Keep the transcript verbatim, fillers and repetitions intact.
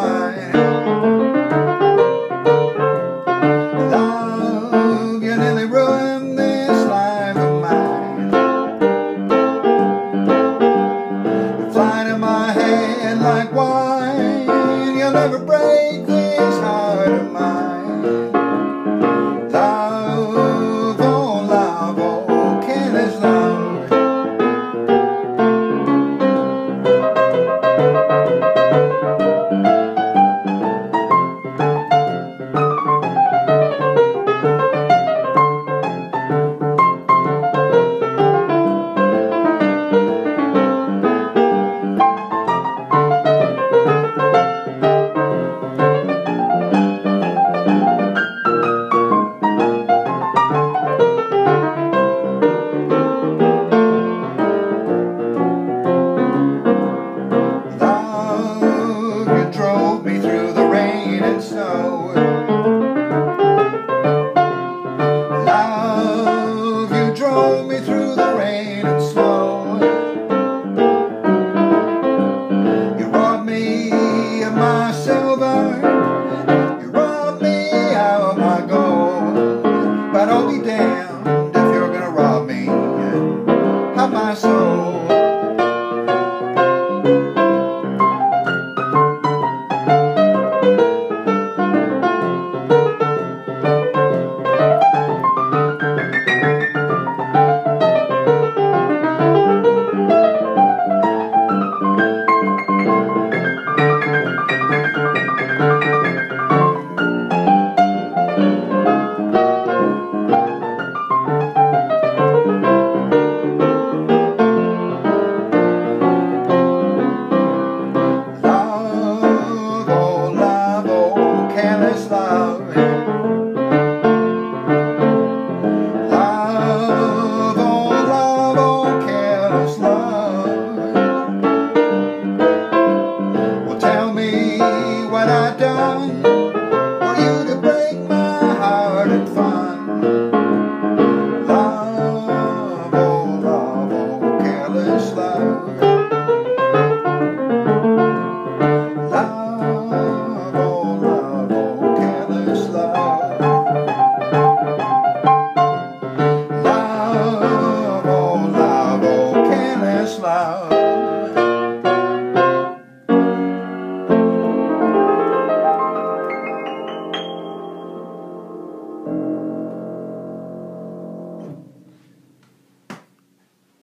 wine. Love, you nearly ruined this life of mine. You're flying in my head like wine. You'll never break this heart of mine. Love, oh love, oh careless love. Drove me through the rain and snow. Love, you drove me through the rain and snow. You robbed me of my silver, you robbed me of my gold. But I'll be damned if you're gonna rob me of my soul. Careless love, love, oh love, oh careless love. Well, tell me what I've done